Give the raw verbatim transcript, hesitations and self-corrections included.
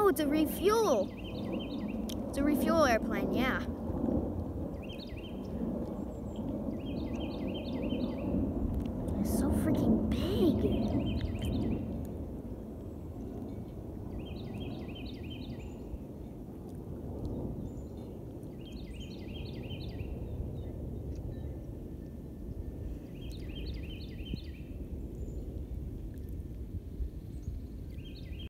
Oh, it's a refuel. It's a refuel airplane, yeah.